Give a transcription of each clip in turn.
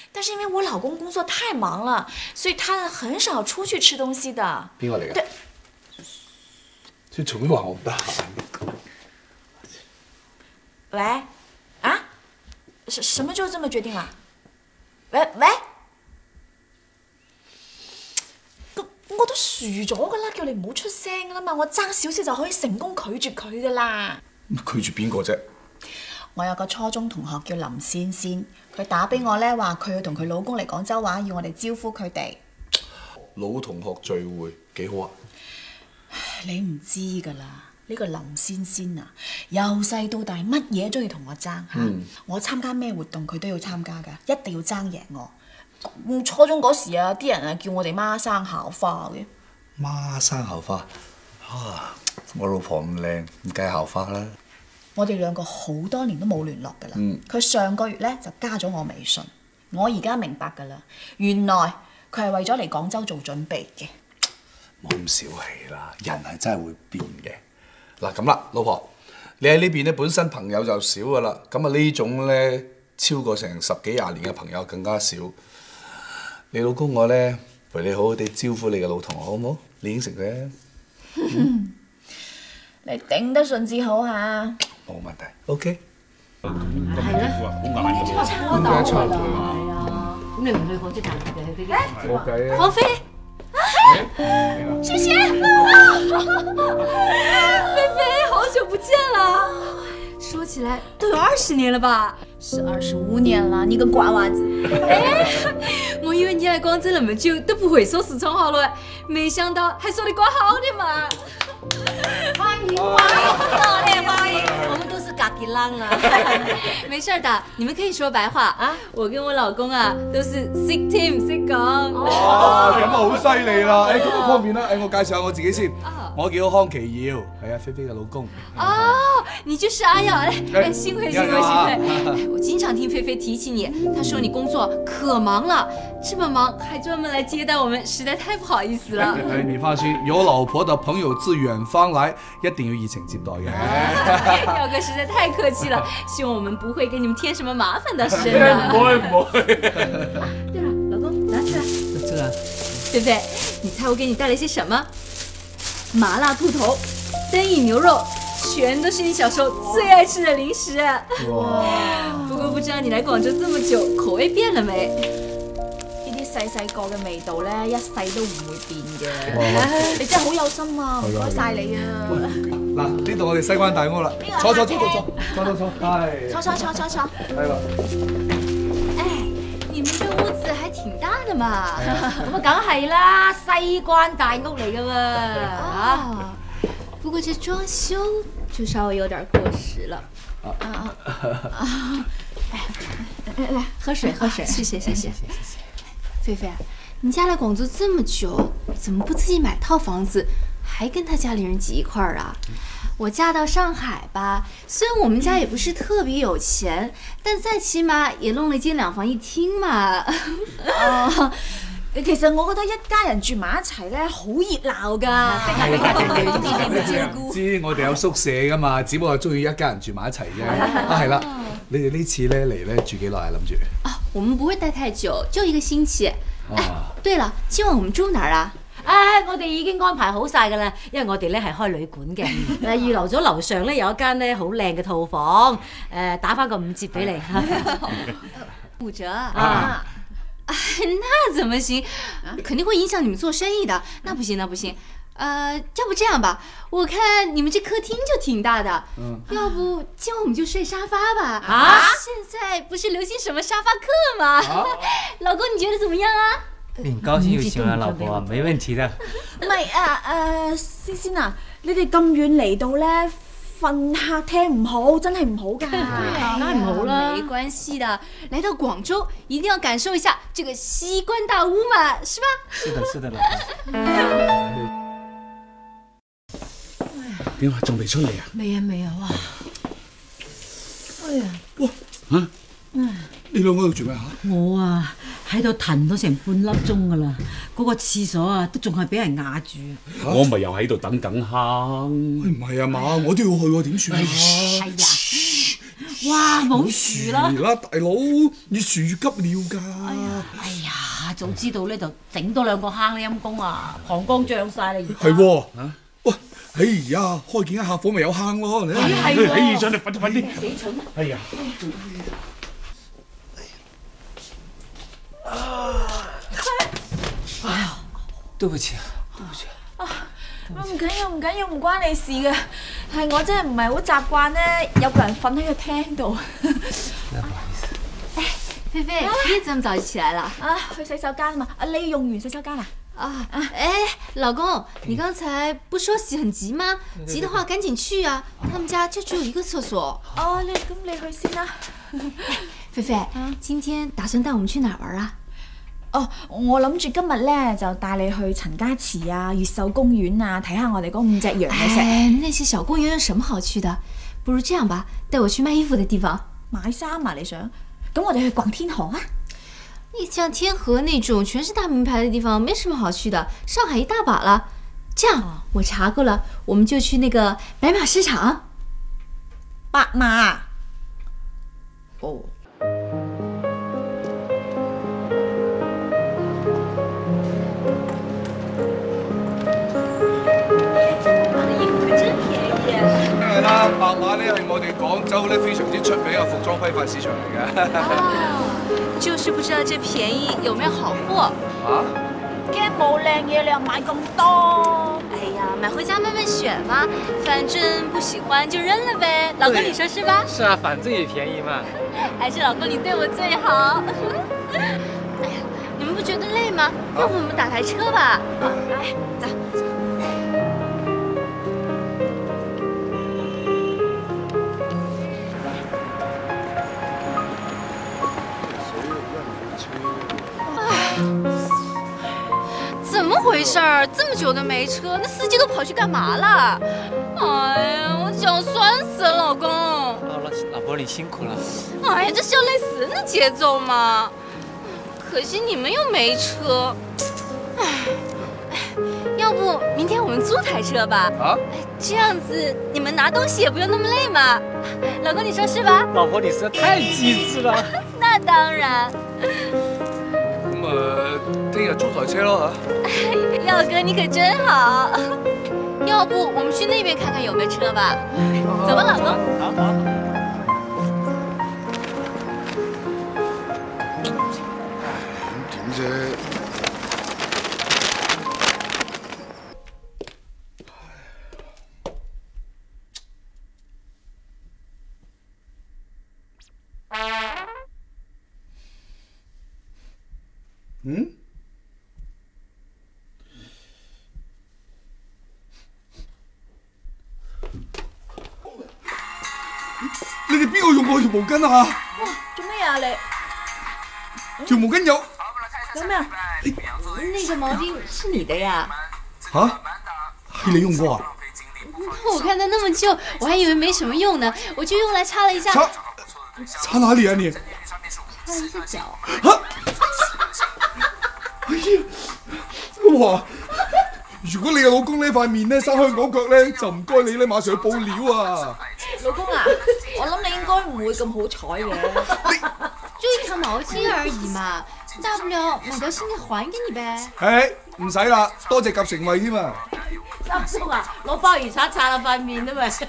但是因为我老公工作太忙了，所以他很少出去吃东西的。 邊個嚟㗎？ 對， 你做咩話我唔得閒？ 喂，啊，什麼就這麼決定啦？喂，我都輸咗噶啦，叫你唔好出聲噶啦嘛，我爭少少就可以成功拒絕佢噶啦。 拒絕邊個啫？ 我有個初中同學叫林仙仙，佢打俾我咧，話佢要同佢老公嚟廣州玩，要我哋招呼佢哋。 老同學聚會幾好啊！ 你唔知㗎啦，呢個林仙仙啊，由細到大乜嘢都要同我爭嚇。我參加咩活動佢都要參加㗎，一定要爭贏我。初中嗰時啊，啲人啊叫我哋孖生校花嘅。 孖生校花啊！我老婆咁靚，唔計校花啦。 我哋兩個好多年都冇聯絡㗎啦。佢上個月咧就加咗我微信，我而家明白㗎啦，原來佢係為咗嚟廣州做準備嘅。 冇咁小氣啦，人係真係會變嘅。嗱咁啦，老婆，你喺呢邊咧本身朋友就少㗎啦，咁啊呢種咧超過成10幾20年嘅朋友更加少。你老公我咧陪你好好地招呼你嘅老同學好唔好？你應承佢啊。 你頂得順至好嚇。 冇問題 ，OK。 係啦， 差唔多差唔多係啊。咁你唔去廣州談佢哋去飛機？ 冇計啊。 王菲，謝謝。 菲菲，好久不見了。說起來都有20年了吧？ 是25年了，你個瓜娃子。 我以為你來廣州那麼久都不會說四川話了，沒想到還說得怪好的嘛。 歡迎歡迎，我們都是嘎吉浪啊。 沒事的，你們可以說白話啊。我跟我老公啊都是識聽唔識講。 哇，咁啊好犀利啦！咁啊方便啦，我介紹下我自己先。我叫康琪耀，係啊菲菲嘅老公。 哦，你就是阿耀，哎，幸會幸會幸會。我經常聽菲菲提起你，她說你工作可忙了，這麼忙還專門來接待我們，實在太不好意思了。 你放心，有老婆的朋友自遠方來，一定要熱情接待嘅。 耀哥實在太客氣了，希望我們不會給你們添什麼麻煩的，真的。 唔會。 對了，老公，拿出來。 這個。 菲菲，你猜我給你帶了些什麼？麻辣兔頭、燈影牛肉，全都是你小時候最愛吃的零食。哇！不過不知道你來廣州這麼久，口味變了沒？ 呢啲細個嘅味道咧，一世都唔會變嘅。你真係好有心啊，唔該晒你啊！ 嗱，呢度我哋西關大屋啦，坐。係。 坐。 係啦。 哎，你們這屋子還挺大的嘛。 咁啊，梗係啦，西關大屋嚟噶嘛。啊， 不過這裝修就稍微有點過時了。來，喝水。謝謝。菲菲，你家來廣州這麼久，怎麼不自己買套房子，還跟他家裡人擠一塊兒啊？我嫁到上海吧，雖然我們家也不是特別有錢，但再起碼也弄了一間2房1廳嘛。 其實我覺得一家人住埋一齊咧，好熱鬧㗎。 知我哋有宿舍㗎嘛，只不過中意一家人住埋一齊啫。係啦，你哋呢次咧嚟咧住幾耐啊？諗住？ 我們不會待太久，就1個星期。哎，對了，今晚我們住哪兒啊？ 我哋已經安排好晒㗎啦，因為我哋咧係開旅館嘅，預留咗樓上咧有一間咧好靚嘅套房，打返個5折俾你。 5折啊？那怎麼行？肯定會影響你們做生意的。那不行。要不這樣吧，我看你們這客廳就挺大的，要不今晚我們就睡沙發吧？現在不是流行什麼沙發客嗎？老公你覺得怎麼樣啊？ 你高興就行啦，老婆，沒問題的。 唔係仙啊，你哋咁遠嚟到咧，瞓客廳唔好，真係唔好㗎。 梗係唔好啦。 沒關係的，來到廣州一定要感受一下這個西關大屋嘛，是吧？ 是的，老婆。 點啊？仲未出嚟啊？ 未啊！哎呀！ 哇！你兩個喺度做咩嚇？ 我啊喺度騰咗成半粒鐘噶啦，嗰個廁所啊都仲係俾人壓住。 我咪又喺度等下。 唔係啊嘛，我都要去喎，點算啊？ 係啊， 哇，冇樹啦！ 啦，大佬，你樹急了㗎。 哎呀，早知道咧就整多2個坑啦，陰公啊，膀胱脹晒啦而家。 係喎，喂，哎呀，開幾間客房咪有坑咯，你。 係喎。 哎，上嚟快啲快啲！ 死蠢！ 哎呀，對不起，對不起。 唔緊要，唔緊要，唔關你事嘅，係我真係唔係好習慣咧，有個人瞓喺個廳度。 那不好意思。 菲菲，你怎麼早就起來了？ 啊，去洗手間啊嘛，你用完洗手間啦？ 哎，老公，你剛才不說洗很急嗎？急的話趕緊去啊！他們家就只有一個廁所。 哦，咁你去先啦。 菲菲，今天打算帶我們去哪玩啊？ 哦，我諗住今日咧就帶你去陳家祠啊、越秀公園啊，睇下我哋嗰5隻羊嘅石。 那些小公園有什麼好去的？不如這樣吧，帶我去賣衣服的地方。 買衫啊？你想？咁我哋去逛天河啊？ 你像天河那種全是大名牌的地方，沒什麼好去的。上海一大把了。這樣，我查過了，我們就去那個白馬市場。 白馬？哦。 梗係啦，白馬咧係我哋廣州咧非常之出名嘅服裝批發市場嚟嘅。 就是不知道這便宜有沒有好貨。 啊？ 驚冇靚嘢，你又買咁多？ 哎呀，買回家慢慢選嘛，反正不喜歡就扔了唄。老公，你說是吧？ 是啊，反正也便宜嘛。 還是老公你對我最好。哎呀，你們不覺得累嗎？要不我們打台車吧？來，走。怎麼回事兒？這麼久都沒車，那司機都跑去幹嘛了？哎呀，我腳酸死了，老公。 好了，老婆你辛苦了。 哎呀，這是要累死人的節奏嘛！可惜你們又沒車。哎，要不明天我們租台車吧？ 啊？ 這樣子你們拿東西也不用那麼累嘛。老公，你說是吧？ 老婆你實在太機智了。 那當然。 咁聽日租台車咯嚇。 耀哥你可真好。要不我們去那邊看看有沒有車吧？走吧，老公。 好好。 點啫？嗯？你哋邊個用過條毛巾啊？ 做咩啊你？ 條毛巾有咩啊？ 那個毛巾是你的呀？ 吓？係你用過啊？ 我看它那麼舊，我還以為沒什麼用呢，我就用來擦了一下。 擦哪裏啊你？ 擦了一下腳。 嚇！哎呀！哇！如果你嘅老公呢塊面咧生香港腳咧，就唔該你咧馬上去報料啊！ 老公啊，我諗你應該唔會咁好彩嘅。 就一條毛巾而已嘛，大不了買條新嘅還給你呗。 唉，唔使啦，多謝夾成惠添啊！ 三叔啊，攞鮑魚刷擦下塊面啊嘛！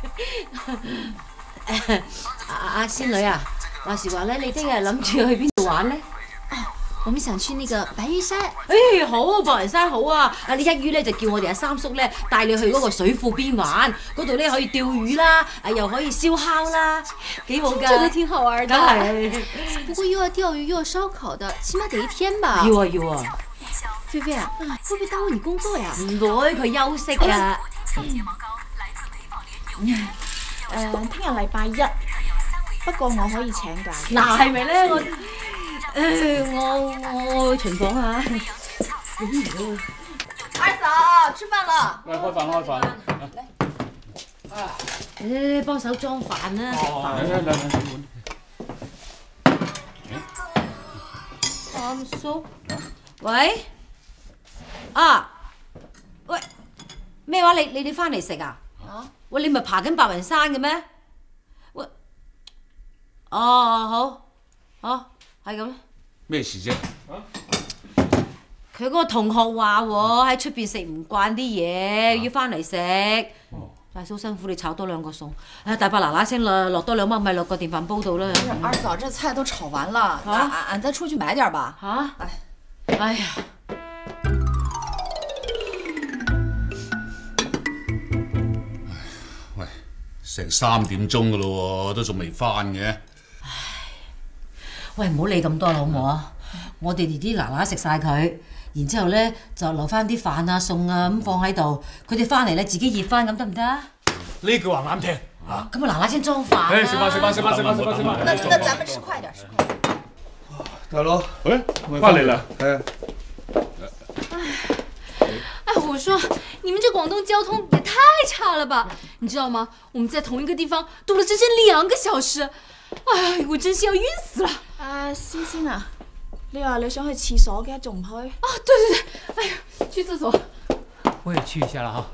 阿仙女啊，話時話咧，你聽日諗住去邊度玩咧？ 我們想去那個白雲山。 誒好啊，白雲山好啊！你一於咧就叫我哋阿三叔咧帶你去嗰個水庫邊玩，嗰度咧可以釣魚啦，又可以燒烤啦，幾好㗎！ 這個挺好玩的。 係。 不過又要釣魚又要燒烤的，起碼得一天吧？ 要啊要啊！ 菲菲啊，會不會耽誤你工作呀？ 唔會，佢休息啊。 聽日禮拜一，不過我可以請假。 嗱係咪咧？我去巡房下。 二嫂，吃飯了。 來開飯開飯。 你幫手裝飯啦，食飯。三叔，喂，喂，咩話？你翻嚟食啊？喂，你咪爬緊白雲山嘅咩？喂， 哦，好，係咁。 咩事啫？ 佢嗰個同學話喎，喺出邊食唔慣啲嘢，要翻嚟食。大嫂辛苦你炒多2個餸，大伯嗱嗱聲落多2蚊米落個電飯煲度啦。 二嫂，這菜都炒完了，俺再出去買點吧。 嚇！哎呀！ 喂，成3點鐘噶咯喎，都仲未翻嘅。 喂，唔好理咁多啦，好唔好啊？我哋啲嗱嗱食晒佢，然之後咧就留翻啲飯啊餸啊咁放喺度，佢哋翻嚟咧自己熱翻咁得唔得啊？ 呢句話啱聽。 咁啊嗱嗱聲裝飯。 誒，食飯。 那咱們吃快點，吃快點。 大佬， 翻嚟啦。 係啊。 哎，我說你們這廣東交通也太差了吧？你知道嗎？我們在同一個地方堵了整整2個小時，哎，我真是要暈死了。 思仙啊，你話你想去廁所嘅，仲唔去？ 啊，對，哎呀，去廁所。 我也去一下啦哈。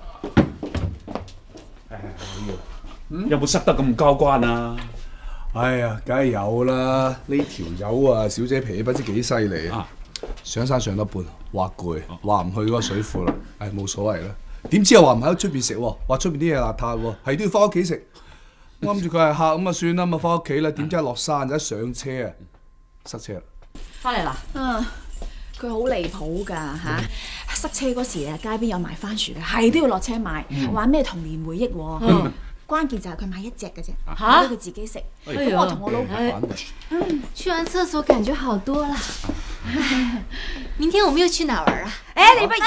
有冇塞得咁交關啊？ 哎呀，梗係有啦！呢條友啊，小姐脾氣不知幾犀利啊！上山上得半，話攰，話唔去嗰個水庫啦。唉，冇所謂啦。點知又話唔喺出邊食喎，話出邊啲嘢邋遢喎，係都要翻屋企食。我諗住佢係客咁啊，算啦，咁啊翻屋企啦。點知一落山就一上車啊，塞車啦。 翻嚟啦！ 佢好離譜㗎嚇，塞車嗰時啊，街邊有賣番薯嘅，係都要落車買，玩咩童年回憶喎。關鍵就係佢買1隻嘅啫，俾佢自己食。咁我同我老婆， 去完廁所感覺好多了。明天我們又去哪玩啊？ 你不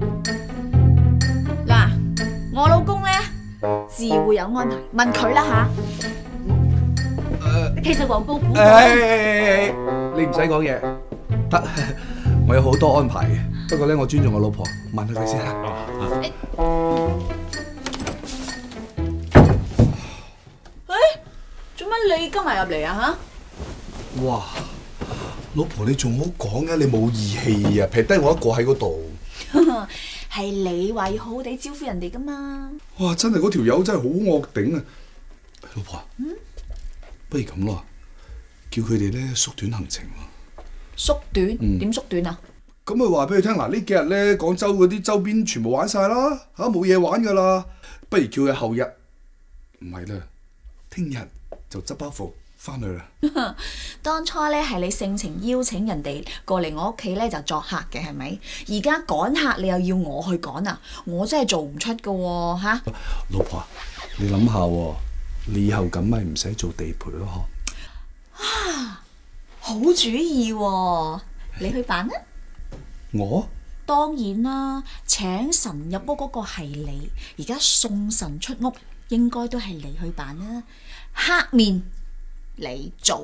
嗱，我老公咧自會有安排，問佢啦嚇。 其實黃埔古你唔使講嘢，得，我有好多安排嘅。不過咧，我尊重我老婆，問下佢先啦。 做乜你跟埋入嚟啊嚇？哇！老婆你仲好講嘅，你冇義氣啊！撇低我一個喺嗰度。 嚇？係你話要好好地招呼人哋噶嘛？ 哇！真係嗰條友真係好惡頂啊！老婆，不如咁咯，叫佢哋咧縮短行程喎。 縮短？點縮短啊？ 咁咪話俾佢聽嗱，呢幾日咧廣州嗰啲周邊全部玩晒啦，嚇冇嘢玩噶啦，不如叫佢後日，唔係啦，聽日就執包袱翻去啦。 當初咧係你盛情邀請人哋過嚟我屋企咧就作客嘅係咪？而家趕客你又要我去趕啊？我真係做唔出噶喎嚇！ 老婆，你諗下喎，你以後咁咪唔使做地陪咯嗬？ 好主意喎，你去辦啦！ 我？ 當然啦，請神入屋嗰個係你，而家送神出屋應該都係你去辦啦。黑面你做。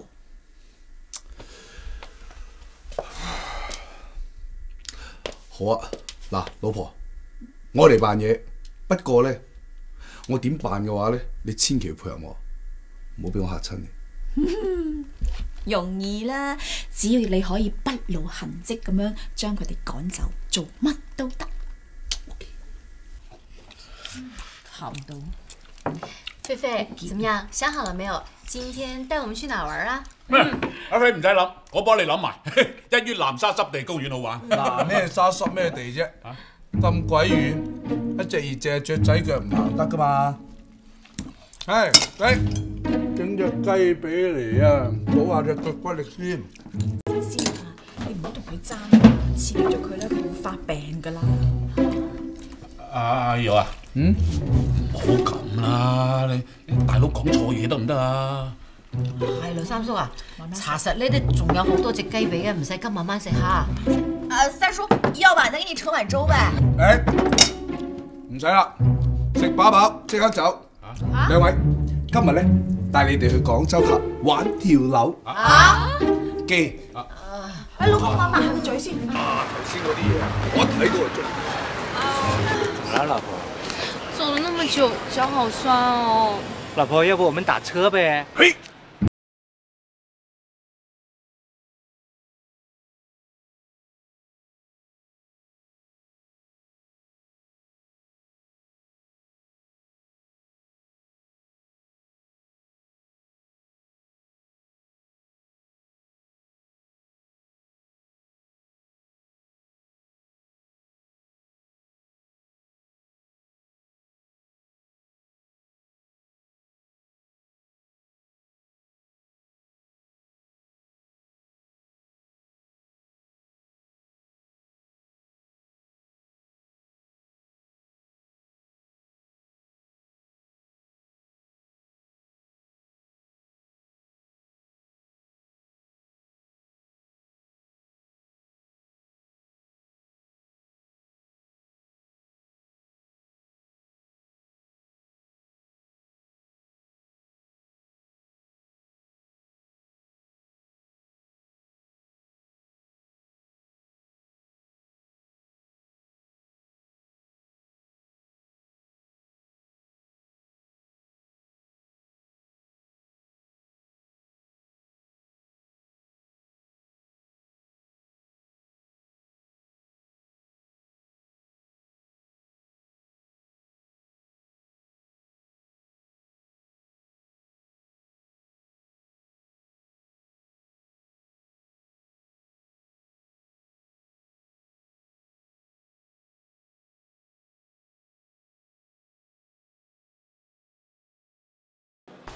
好啊，嗱，老婆，我嚟辦嘢，不過咧，我點辦嘅話咧，你千祈要配合我，唔好俾我嚇親你。 容易啦，只要你可以不露痕跡咁樣將佢哋趕走，做乜都得。 談到。 菲菲，怎麼樣？想好了沒有？今天帶我們去哪玩啊？ 阿飛唔使諗，我幫你諗埋，一於南沙濕地公園好玩。 嗱，咩沙濕咩地啫？咁鬼遠，一隻二隻雀仔腳唔行得噶嘛？係，整隻雞髀嚟啊，補下隻腳骨力先。 先啊，你唔好同佢爭，刺激咗佢咧，佢會發病噶啦。 阿瑤啊，唔好咁啦，你大佬講錯嘢得唔得啊？ 係梁三叔啊，查實呢啲仲有好多隻雞髀嘅，唔使急，慢慢食下。 三叔，要吧，能給你盛碗粥唄。 唔使啦，食飽飽即刻走。兩位，今日咧帶你哋去廣州塔玩跳樓。記。 老公抹下個嘴先。 頭先嗰啲嘢，我睇到就中。 好了，老婆。 走了那麼久，腳好酸哦。 老婆，要不我們打車唄？ 嘿。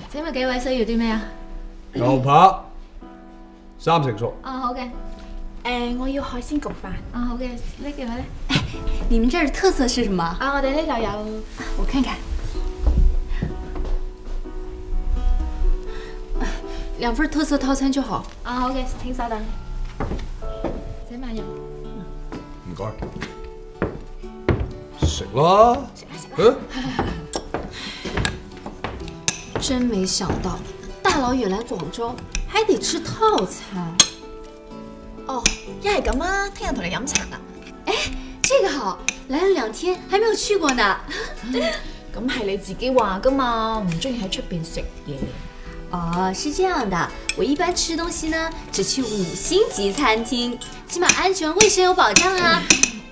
請問幾位需要啲咩啊？ 牛扒3成熟。 哦，好嘅。 我要海鮮焗飯。 啊，好嘅，那個呢？你們這兒的特色是什麼？ 啊，我哋呢度有， 我看看。2份特色套餐就好。 啊，好嘅，請稍等。 請慢用。 唔該。食啦。 真沒想到，大老遠來廣州，還得吃套餐。 哦，一係咁啊，聽日同你飲茶啦。 哎，這個好，來了2天，還沒有去過呢。 咁係你自己話噶嘛，唔中意喺出邊食嘢。 哦，是這樣的，我一般吃東西呢，只去5星級餐廳，起碼安全衛生有保障啊。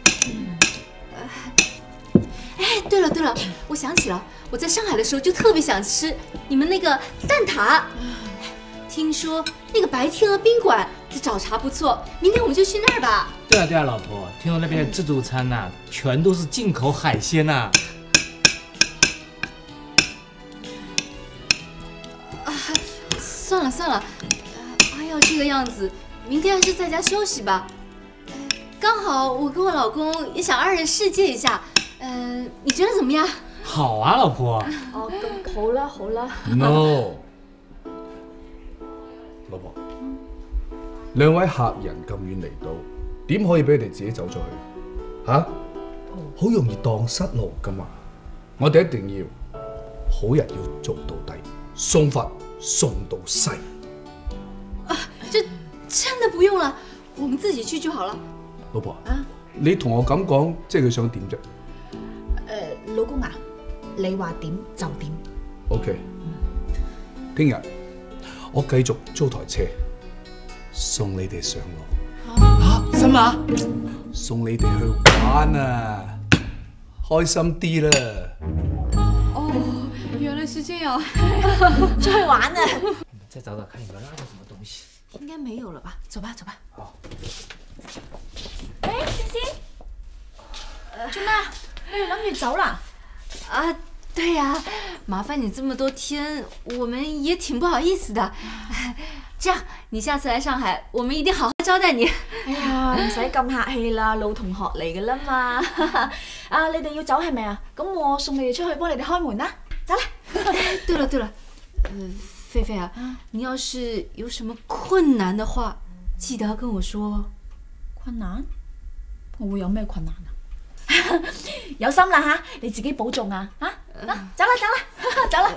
哎，對了，我想起了，我在上海的時候就特別想吃你們那個蛋撻。聽說那個白天鵝賓館的早茶不錯，明天我們就去那兒吧。 對啊，老婆，聽說那邊的自助餐呐，全都是進口海鮮呐。 算了，哎呀，這個樣子，明天還是在家休息吧。剛好我跟我老公也想2人世界一下，你覺得怎麼樣？ 好啊，老婆。 哦，咁好啦。 No， 老婆，2位客人咁遠嚟到，點可以俾你哋自己走咗去？嚇，好容易蕩失路噶嘛。我哋一定要好人要做到底，送佛送到西。 這真的不用了，我們自己去就好了。 老婆，你同我咁講，即係佢想點啫？ 老公啊，你話點就點。 OK， 聽日我繼續租台車送你哋上路。 什麼？ 送你哋去玩啊，開心啲啦！ 哦，原來是這樣。 出去玩啊！ 再找找看有沒有落什麼東西。 應該沒有了吧？走吧。 好。 思思，做咩？你哋諗住走啦？ 啊，對呀，麻煩你這麼多天，我們也挺不好意思的。這樣，你下次來上海，我們一定好好招待你。 哎呀，唔使咁客氣啦，老同學嚟㗎啦嘛。啊，你哋要走係咪啊？咁我送你哋出去幫你哋開門啦，走啦。 對了，菲菲啊，你要是有什麼困難的話，記得跟我說。 困難？我會有咩困難啊？有心啦吓，你自己保重啊！走啦。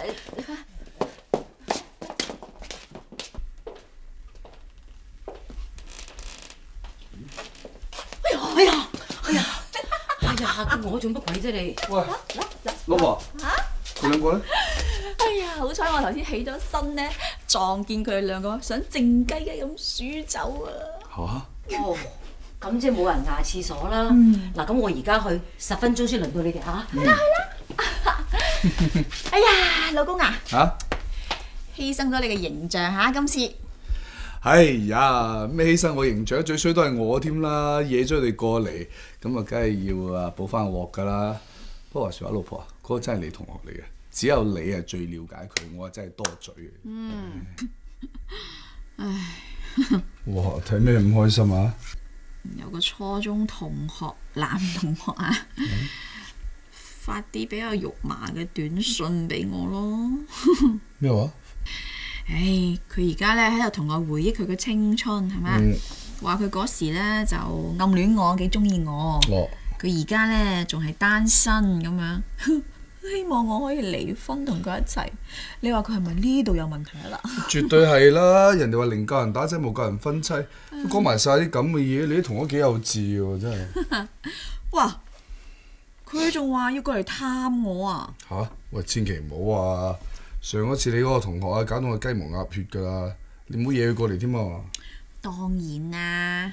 哎呀，咁我做乜鬼啫你？ 喂，老婆，佢兩個咧？ 哎呀，好彩我頭先起咗身咧，撞見佢哋兩個想靜雞雞咁輸走啊！ 嚇？ 哦，咁即係冇人牙廁所啦。嗱，咁我而家去10分鐘先輪到你哋嚇。 去啦！哎呀，老公啊！ 嚇？ 犧牲咗你嘅形象嚇，今次。 哎呀，咩犧牲我形象，最衰都係我添啦，惹咗你過嚟，咁啊，梗係要啊補翻鑊噶啦。不過話説話，老婆啊，嗰個真係你同學嚟嘅，只有你係最了解佢，我真係多嘴嘅。 唉。 哇！睇咩唔開心啊？ 有個初中同學，男同學啊，發啲比較肉麻嘅短信俾我咯。 咩話？ 唉，佢而家咧喺度同我回憶佢嘅青春，係咪？話佢嗰時咧就暗戀我，幾中意我。佢而家咧仲係單身咁樣，希望我可以離婚同佢一齊。你話佢係咪呢度有問題啊？嗱， 絕對係啦！人哋話寧教人打仔，冇教人分妻，都講埋晒啲咁嘅嘢，你啲同學幾幼稚喎，真係。哇！ 佢仲話要過嚟探我啊！ 嚇！喂，千祈唔好啊！上一次你嗰個同學啊，搞到我雞毛鴨血㗎啦，你唔好惹佢過嚟添啊！ 當然啦，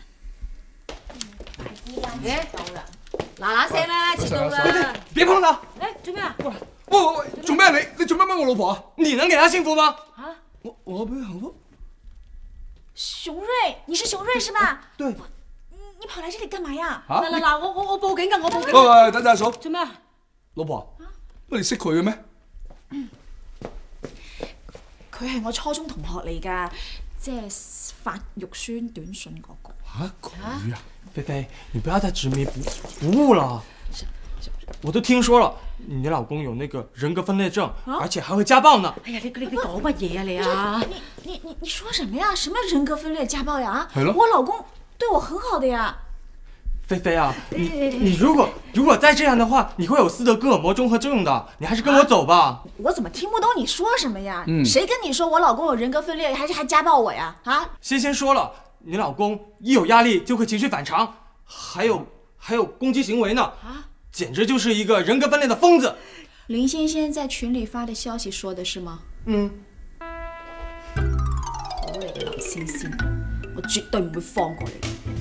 嗱聲啦，遲到啦！ 別碰他！ 做咩啊？ 喂，做咩啊你做咩掹我老婆啊？ 你能給他幸福嗎？ 我俾佢幸福。 熊瑞，你是熊瑞是吧？ 對。 你跑來這裡幹嘛呀？ 嗱，我報警㗎，我報警。 喂，等陣阿嫂。 做咩啊？ 老婆，不你識佢嘅咩？ 佢係我初中同學嚟㗎，即係發肉酸短信嗰個。 啊，佢啊！ 菲菲，你不要再执迷不悟了。我都听说了，你老公有那个人格分裂症，而且还会家暴呢。 哎呀，你講乜嘢啊你啊？ 你說什麼呀？什麼人格分裂家暴呀？ 係咯， 我老公對我很好的呀。 菲菲啊，你如果再这样的话，你会有斯德哥尔摩综合症的。你还是跟我走吧。 我怎么听不懂你说什么呀？谁跟你说我老公有人格分裂，还家暴我呀？啊！ 先说了，你老公一有压力就会情绪反常，还有攻击行为呢。简直就是一个人格分裂的疯子。 林先生在群里发的消息说的是吗？好你林先生，我絕對唔會放過你。